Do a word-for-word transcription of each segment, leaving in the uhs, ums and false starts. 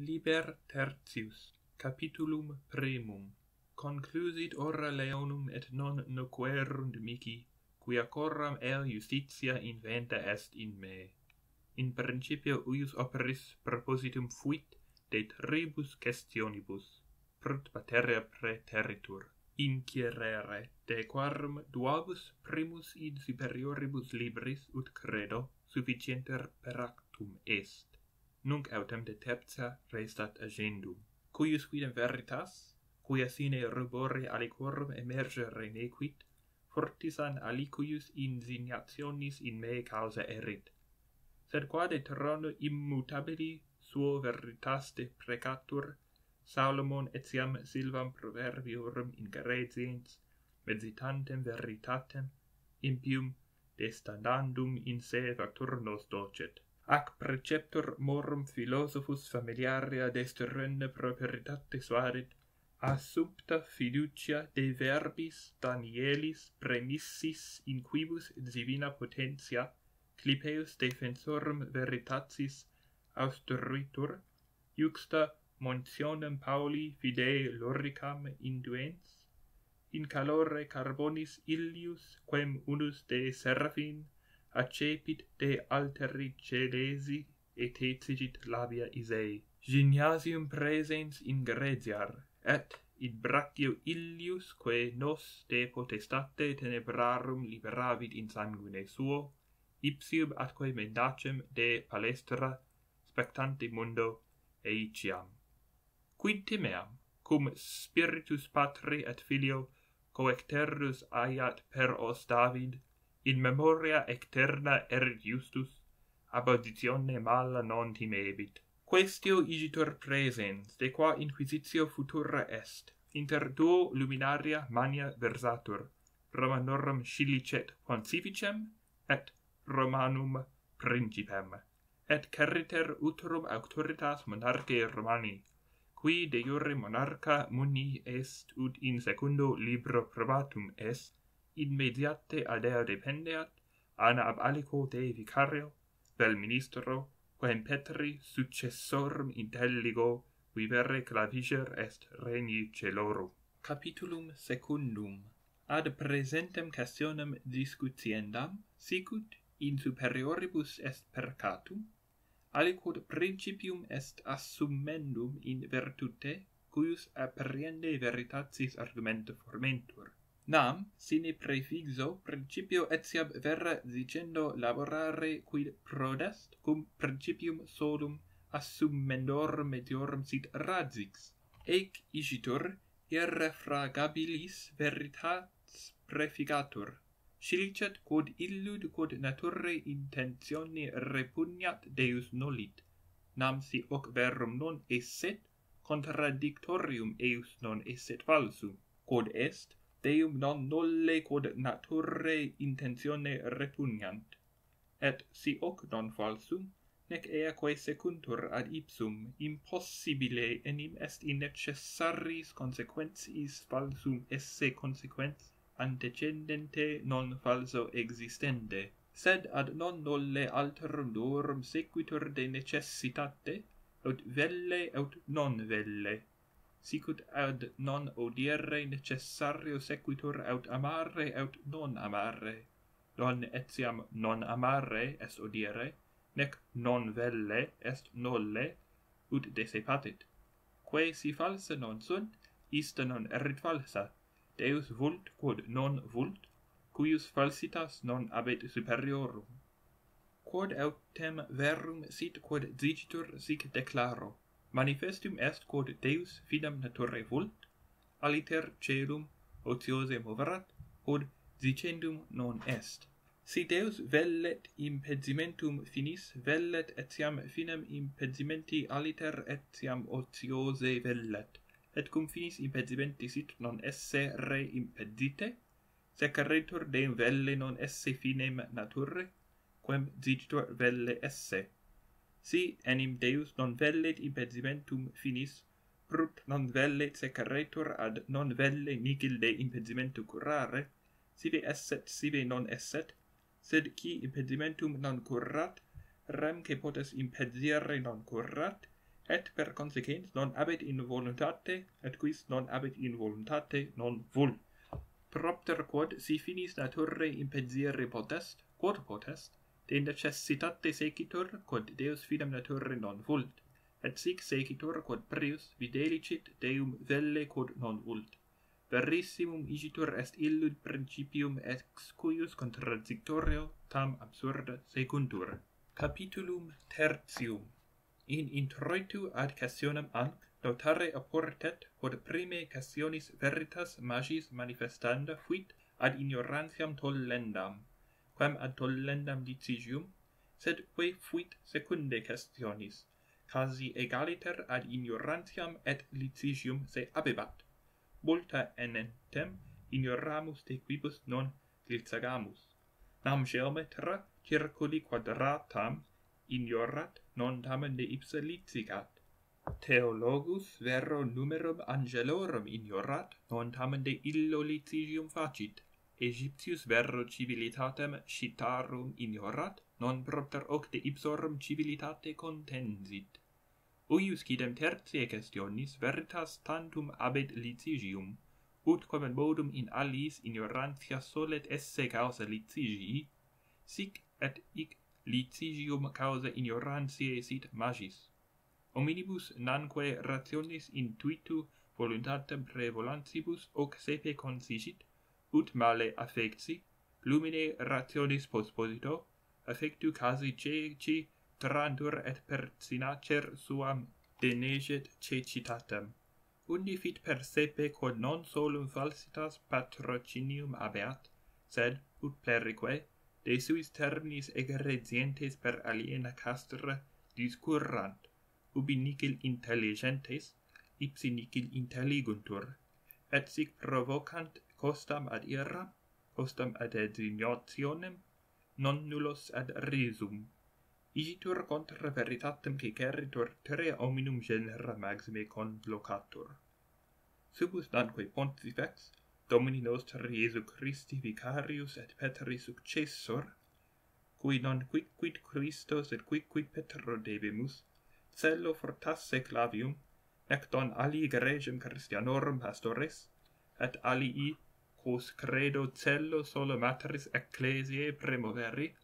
Liber tertius, capitulum primum. Conclusit ora leonum et non noquerunt mihi, quia coram ea justitia inventa est in me. In principio uius operis propositum fuit de tribus questionibus, prut materia praeteritur, inquirere, de quarum duabus primus in superioribus libris ut credo sufficienter per actum est. Nunc autem de tertia restat agendum, cuius quidem veritas, quia sine rubore aliquorum emergere nequit, fortisan alicuius insignationis in me causa erit. Sed quade trono immutabili suo veritas de precatur, Salomon etiam silvam proverbiorum ingrediens, meditantem veritatem, impium destandandum in se facturnos docet. Ac preceptor morum philosophus familiaria desterrende properitate suadit, assumpta fiducia de verbis Danielis premissis in quibus divina potentia, Clipeus defensorum veritatis austruitur, iuxta montionem Pauli fidei loricam induens, in calore carbonis illius, quem unus de Serafin, accepit de alteri celesi et exigit labia Isei. Gymnasium presens ingrediar, et in brachio illius, quae nos de potestate tenebrarum liberavit in sanguine suo, ipsium atque mendacem de palestra spectante mundo eiciam. Quid timeam, cum spiritus patri et filio coecterus aiat per os David, in memoria externa erit justus, ab auditione mala non timebit. Quaestio igitur presens, de qua inquisitio futura est, inter duo luminaria mania versatur, Romanorum scilicet pontificem, et Romanum principem, et cariter uterum auctoritas monarchae Romani, qui de jure monarcha muni est ut in secundo libro probatum est, in mediate ad ea dependeat, ana ab aliquo de vicario, vel ministro, quem Petri successorum intelligo, vivere claviger est regni celorum. Capitulum secundum. Ad presentem questionem discutiendam, sicut in superioribus est percatum, aliquod principium est assumendum in virtute, cuius appreende veritatis argumenta formentur. Nam, sine prefixo, principio etiam vera dicendo laborare quid prodest, cum principium solum assumendorum mediorum sit radix. Ec igitur irrefragabilis veritas prefigatur. Scilicet quod illud quod naturae intentione repugnat Deus nolit. Nam si hoc verum non esset, contradictorium eius non esset falsum. Quod est, Deum non nolle quod naturae intentione repugnant. Et si hoc non falsum, nec eaque secuntur ad ipsum impossibile enim est in necessaris consequentiis falsum esse consequens antecedente non falso existende, sed ad non nolle alterum duorum sequitur de necessitate, aut velle aut non velle, sicut ad non odire necessario sequitur aut amare aut non amare, non etiam non amare est odire, nec non velle est nolle, ut de se patit. Quae si falsa non sunt, ista non erit falsa, Deus vult quod non vult, cuius falsitas non abet superiorum. Quod autem verum sit quod dicitur sic declaro, manifestum est quod Deus fidem naturae vult, aliter caelum otiose moverat, quod dicendum non est. Si Deus vellet impedimentum finis, vellet etiam finem impedimenti aliter etiam otiose vellet, et cum finis impedimenti sit non esse re impedite, secaretur Deum velle non esse finem naturae, quem dicitur velle esse. Si enim Deus non vellet impedimentum finis, prut non vellet secaretur ad non velle nihil de impedimento curare, sive esset sive non esset, sed qui impedimentum non curat, rem que potes impedire non curat, et per consequens non habet in voluntate, et quis non habet in voluntate non vult. Propter quod si finis naturae impedire potest, quod potest, de necessitate secitur, quod Deus fidem naturae non vult, et sic secitur quod prius videlicit Deum velle quod non vult. Verissimum igitur est illud principium ex cuius contradictorio tam absurda secundur. Capitulum tertium. In introitu ad cassionem anc notare apportet quod prime cassionis veritas magis manifestanda fuit ad ignorantiam tollendam, quam ad tollendam litigium, sed quae fuit secunde cassionis, casi egaliter ad ignorantiam et litigium se abebat. Multa enentem ignoramus de quibus non dilsagamus. Nam geometra circuli quadratam ignorat, non tamen de ipsa litigat. Theologus vero numerum angelorum ignorat, non tamen de illo litigium facit. Egyptius vero civilitatem citarum ignorat, non propter hoc de ipsorum civilitate contensit. Uius quidem tertiae questionis veritas tantum abet litigium, ut quam modum in aliis ignorantia solet esse causa litigii, sic et hic litigium causa ignorantiae sit magis. Hominibus nanque rationis intuitu voluntatem prevolantibus hoc sepe consigit, ut male affecti, lumine rationis posposito, affectu casi ceci trantur et pertinacer suam deneget cecitatem. Undi fit percepe quod non solum falsitas patrocinium abeat, sed, ut plerique, de suis terminis egredientes per aliena castra discurrant, ubi nihil intelligentes, ipsi nihil intelliguntur, et sic provocant costam ad ira, costam ad indignationem, non nullos ad risum. Igitur contra veritatem ceceritur terrea hominum genera maxime conlocatur. Subus nanque pontifex, Domini nostri Iesu Christi vicarius et Petri successor, cui non quicquid Christo sed quicquid Petro debemus, cello fortasse clavium, nec don ali egregium Christianorum pastores, et alii, quos credo cello solo materis ecclesiae premoveri,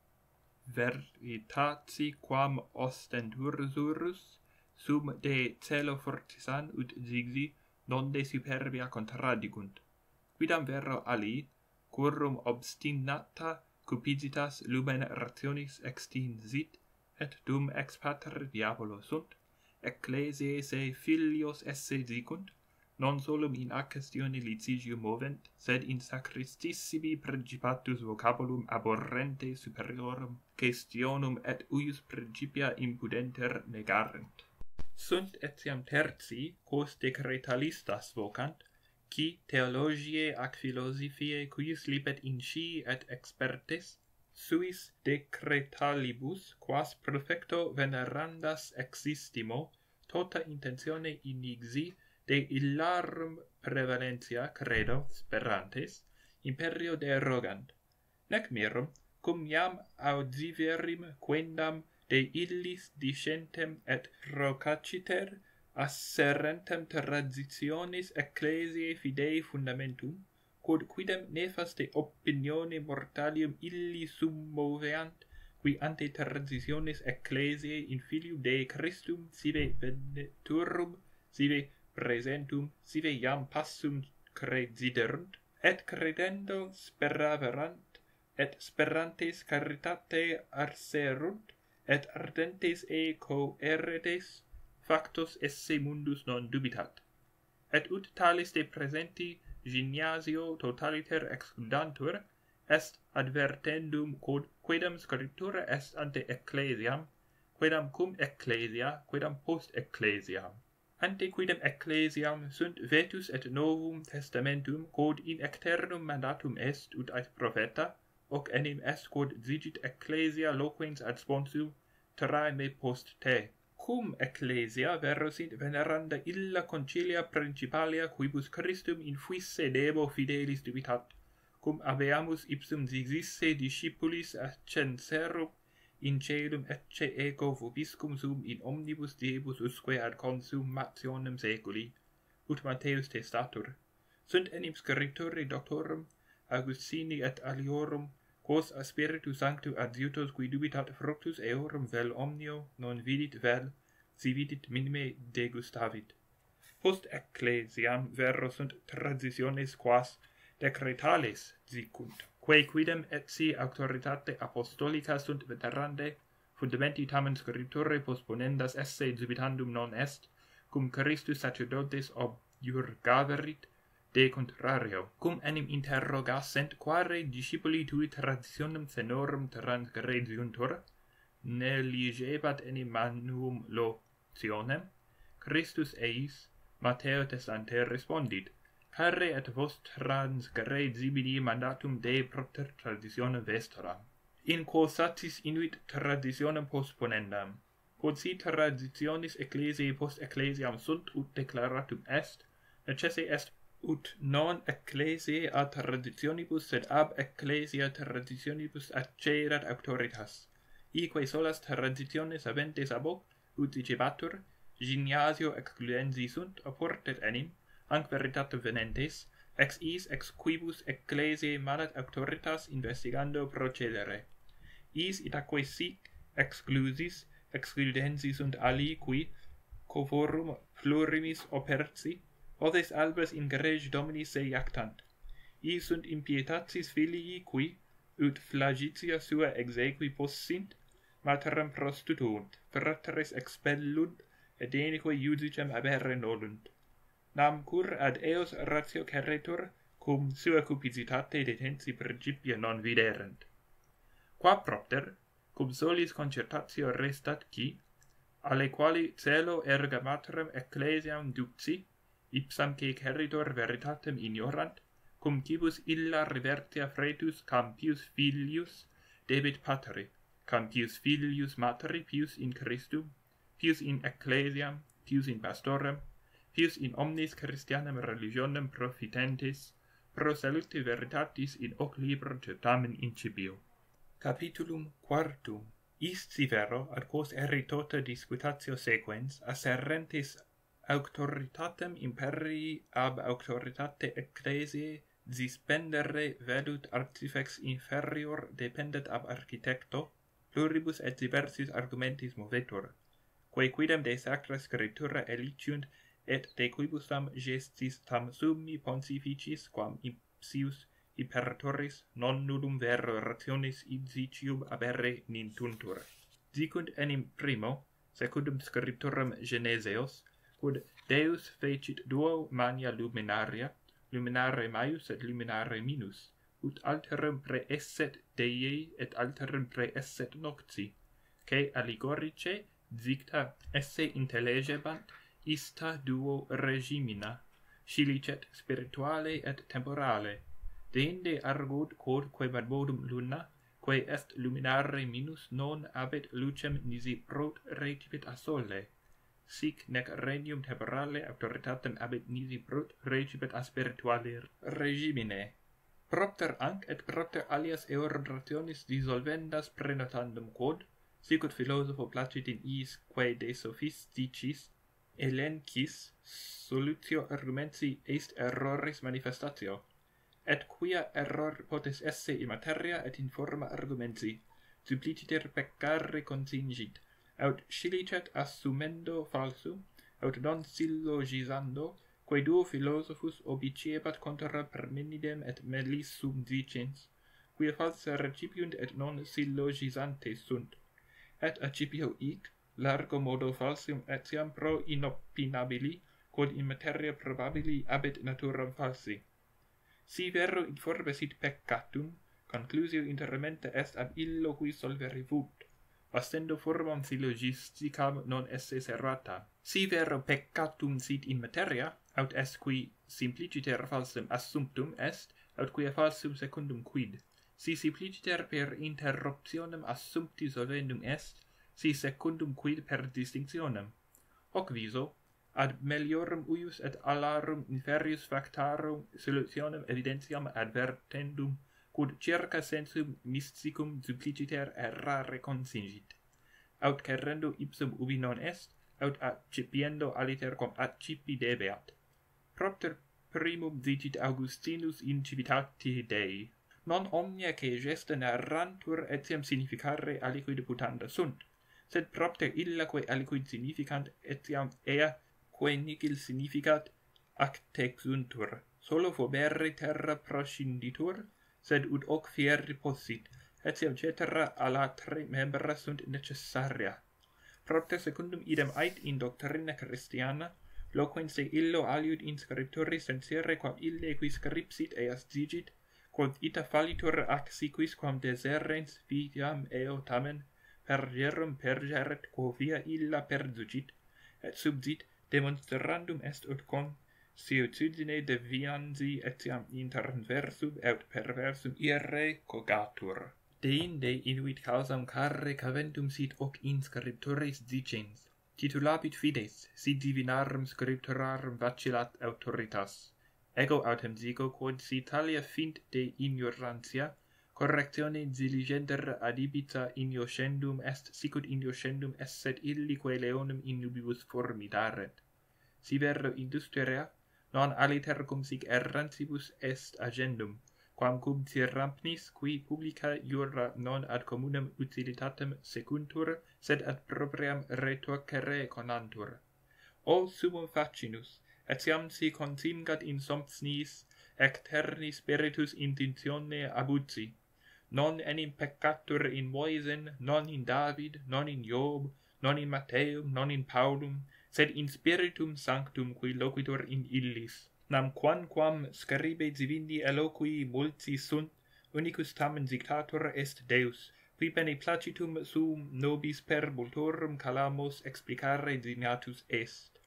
veritati quam ostentursurus, sum de celo fortisan ut zigzi non de superbia contradigunt. Quidam vero ali, curum obstinata cupiditas lumen rationis extinsit, et dum ex pater diabolo sunt, ecclesiae se filios esse dicunt, non solum in a questione litigium movent, sed in sacristissimi principatus vocabulum abhorrente superiorum questionum et uius principia impudenter negarent. Sunt etiam tertii, quos decretalistas vocant, qui theologiae ac philosophiae cuius libet in sci et expertes, suis decretalibus, quas perfecto venerandas existimo, tota intentione inixi de illarum prevalentia credo sperantes, imperio derogant, nec mirum, cum iam audiverim quendam de illis discentem et procaciter asserentem traditionis ecclesiae fidei fundamentum, quod quidem nefaste opinione mortalium illi summoveant, qui ante traditionis ecclesiae in filium Dei Christum sive veneturum, sive presentum, sive iam passum crediderunt, et credendo speraverant, et sperantes caritate arserunt, et ardentes e coeretes, factus esse mundus non dubitat. Et ut talis de presenti gymnasio totaliter excludantur, est advertendum quod quedam scriptura est ante ecclesiam, quedam cum ecclesia, quedam post ecclesiam. Ante quidem ecclesiam sunt vetus et novum testamentum, quod in externum mandatum est ut ad profeta, hoc enim est quod zigit ecclesia loquens ad sponsu, trae me post te. Cum ecclesia verosint veneranda illa concilia principalia quibus Christum infuisse debo fidelis dubitat, cum habeamus ipsum zigisse discipulis ascenserum in caelum ecce ego vobiscum sum in omnibus diebus usque ad consummationem saeculi, ut Matthäus testatur, sunt enim scriptori doctorum Augustini et aliorum, quos a Spiritu Sanctu adjutos qui dubitat fructus eorum vel omnio non vidit vel, si vidit minime degustavit. Post ecclesiam vero sunt transitiones quas decretales sicunt, quae quidem etsi auctoritate apostolica sunt veterande, fundamenti tamen scriptore postponendas esse dubitandum non est, cum Christus sacerdotes objurgaverit, de contrario, cum enim interrogassent quare discipuli tui traditionem fenorum transgrediuntur, neligebat enim manuum lotionem, Christus eis, Matteo testante respondit, care et vos transgredibili mandatum Dei propter traditionem vestram, in quo satis inuit traditionem postponendam, quod si traditionis ecclesiae post ecclesiam sunt ut declaratum est, necesse est ut non ecclesiae ad traditionibus sed ab ecclesia traditionibus accedat auctoritas, ique solas traditiones aventes ab hoc, ut dicebatur, gymnasio excluensi sunt, oportet enim, hanc veritatem venentes, ex is ex quibus ecclesiae manat auctoritas investigando procedere. Is itaque sic exclusis, excludensi sunt alii qui, covorum plurimis operci, odes albas in grege Domini se iactant. Is sunt impietatis filii qui, ut flagitia sua exequi possint, materem prostituunt, fratres expellunt, et denique iudicem aberre nolunt. Nam cur ad eos ratio ceretur, cum sua cupiditate detensi principia non viderent. Qua propter, cum solis concertatio restat qui, alle quali celo erga materem ecclesiam ducti, ipsam que ceritor veritatem ignorant, cum cibus illa revertia fretus campius filius debit pateri, campius filius materi pius in Christum, pius in ecclesiam, pius in pastorem, pius in omnis Christianam religionem profitentes, pro salute veritatis in hoc libro certamen incipio. Capitulum quartum. Ist si vero, ad quos eri tota disputatio sequens, asserentes auctoritatem imperii ab auctoritate ecclesiae dispendere velut artifex inferior dependet ab architecto, pluribus et diversis argumentis movetur, quae quidem de sacra scriptura eliciunt et de quibus tam gestis tam summi pontificis quam ipsius imperatoris non nullum vero rationis idicium aberre nintuntur. Dicunt enim primo, secundum scripturam Geneseos, quod Deus fecit duo mania luminaria, luminare maius et luminare minus, ut alterum praeesset Dei et alterum praeesset nocti, que allegorice dicta esse intellegebant ista duo regimina, scilicet spirituale et temporale, deinde argut quod quem modum luna, quae est luminare minus non abet lucem nisi prot recipit a sole, sic nec regnum temporale auctoritatem abet nisi prot recipit a spirituale regimine. Propter anc et propter alias eorum rationis dissolvendas prenotandum quod, sicut philosopho placit in is quae de sophisticis elencis solutio argumenti est erroris manifestatio, et quia error potes esse in materia et in forma argumenti, suppliciter peccare consingit, aut scilicet assumendo falsum, aut non syllogisando, quae duo philosophus obiciebat contra Parmenidem et Melissum dicens, quia falsa recipiunt et non syllogisantes sunt, et accipio hic, largo modo falsium etiam pro inopinabili, quod in materia probabili abet naturam falsi. Si vero in forbe sit peccatum, conclusio interamente est ab illo qui solvere vult, ostendo formam syllogisticam non esse serrata. Si vero peccatum sit in materia, aut est qui simpliciter falsum assumptum est, aut quia falsum secundum quid. Si simpliciter per interruptionem assumpti solvendum est, si secundum quid per distinctionem. Hoc viso, ad meliorum uius et alarum inferius factarum solutionem evidentiam advertendum, quod circa sensum mysticum simpliciter errare consingit, aut cerrendo ipsum ubi non est, aut accipiendo aliter quam accipi debeat. Propter primum dicit Augustinus in Civitate Dei, non omnia que gesta narrantur etiam significare aliquid putanda sunt, sed propter illa quae aliquid significant etiam ea quae nihil significat ac texuntur, solo foberre terra proscinditur, sed ut hoc fieri possit, etiam cetera alatre membra sunt necessaria. Propter secundum idem ait in doctrina Christiana, loquens de illo aliud in scripturi sensere quam ille qui scripsit eas digit, quod ita fallitur ac siquis quam deserens vitam eo tamen pergerum pergeret quo via illa perducit, et subsit demonstrandum est ut con siutudine deviansi etiam interversum et perversum ire cogatur. Deinde inuit causam carre caventum sit hoc in scriptures dicens, titulabit fides, si divinarum scripturarum vacillat autoritas. Ego autem digo, quod si talia fint de ignorantia, correctione diligenter adibita inioscendum est, sicut inioscendum esset illique leonum in nubibus formidaret. Si vero industria, non aliter cum sic errantibus est agendum, quam cum tirampnis, qui publica iura non ad communum utilitatem secuntur, sed ad propriam retorquere conantur. O summum facinus, etiam si consingat in somnis externi spiritus intentione abusi, non enim peccatur in Moisen, non in David, non in Job, non in Matteum, non in Paulum, sed in spiritum sanctum qui loquitur in illis. Nam quamquam scribe divini eloqui multi sunt, unicus tamen dictator est Deus, qui bene placitum suum nobis per multorum calamos explicare dignatus est.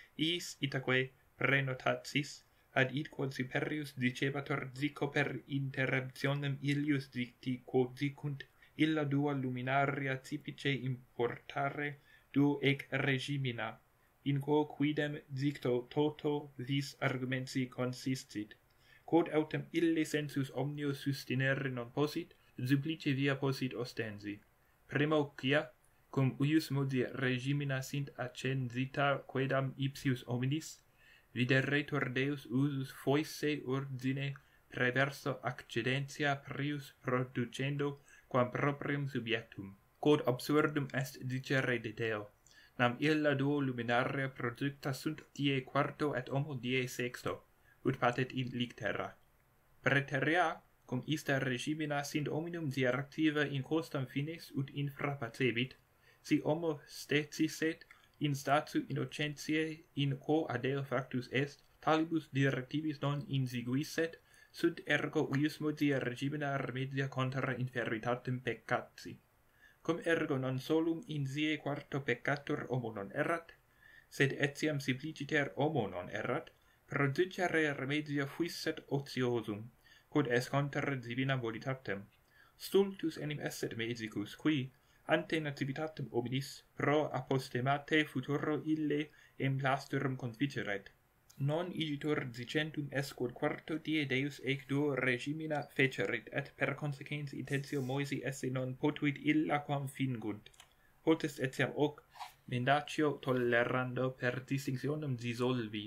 Is itaque prenotatis ad id quod superius dicebator dico per interruptionem illius dicti quod dicunt illa dua luminaria typice importare duo ec regimina, in quo quidem dicto toto vis argumenti consistit, quod autem ille sensus omnio sustinere non possit, supplice via possit ostensi. Primo quia, cum uius modi regimina sint accensita quedam ipsius hominis, videretur Deus usus foisse ordine preverso accidentia prius producendo quam proprium subjectum. Quod absurdum est dicere de Deo, nam illa duo luminaria producta sunt die quarto et homo die sexto, ut patet in lictera. Praeterea, cum ista regimina sint hominum directiva in costam finis ut infra pacebit, si homo stetiset in statu innocentiae in quo ad Deo factus est, talibus directivis non insiguisset, sud ergo uius modi regimina remedia contra infirmitatem peccati. Cum ergo non solum in sie quarto peccator homo non erat, sed etiam simpliciter homo non erat, producere remedia fuisset ociosum, quod est contra divina volitatem. Stultus enim esset medicus, qui, ante nativitatem hominis, pro apostemate futuro ille emplasturum conficeret. Non igitur dicentum est quod quarto die Deus ec duo regimina fecerit, et per consequens intentio Moisi esse non potuit illa quam fingunt. Potest etiam hoc mendatio tolerando per distinctionem dissolvi,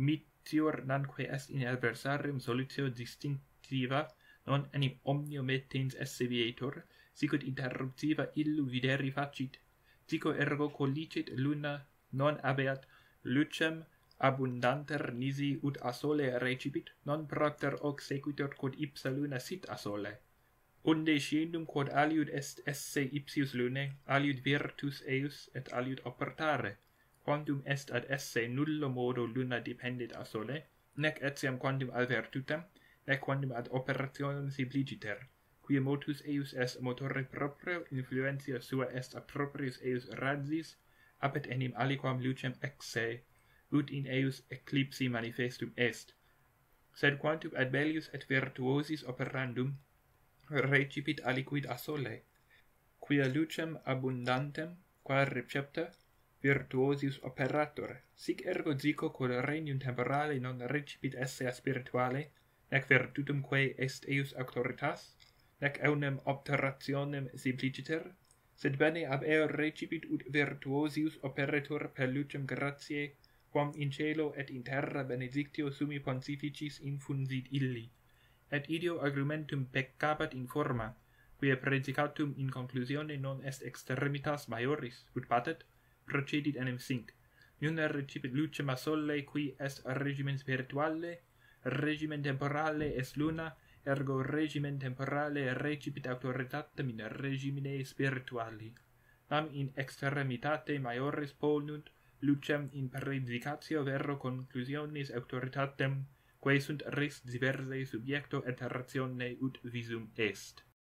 mitior nanque est in adversarium solutio distinctiva, non enim omnio metens esse vietur, sicut interruptiva illu videri facit, dico ergo collicit luna non abeat lucem abundanter nisi ut a sole recipit, non propter hoc sequitur quod ipsa luna sit a sole. Unde sciendum quod aliud est esse ipsius lunae, aliud virtus eius et aliud opertare, quantum est ad esse nullo modo luna dependit a sole, nec etiam quantum al virtutem, nec quantum ad operationem simpliciter, quia motus eius est motore proprio, influentia sua est a proprius eius radis, apet enim aliquam lucem exe, ut in eius eclipsi manifestum est. Sed quantum ad bellius et virtuosis operandum recipit aliquid a sole, quia lucem abundantem, qua recepta, virtuosius operator, sic ergo dico quod regnum temporale non recipit esse a spirituale, nec virtutum quae est eius auctoritas, nec eunam obturationem simpliciter, sed bene ab eo recipit ut virtuosius operator per lucem gratiae, quam in cielo et in terra benedictio summi pontificis infunsit illi, et ideo argumentum peccabat in forma, quia predicatum in conclusione non est extremitas maioris, ut patet, procedit enim sinc, nunc recipit lucem a sole qui est regimen spirituale, regimen temporale est luna, ergo regimen temporale recipit autoritatem in regimine spirituali. Nam in extremitate maioris ponunt lucem in predicatio vero conclusionis autoritatem, quae sunt res diversae subjecto et ratione ut visum est.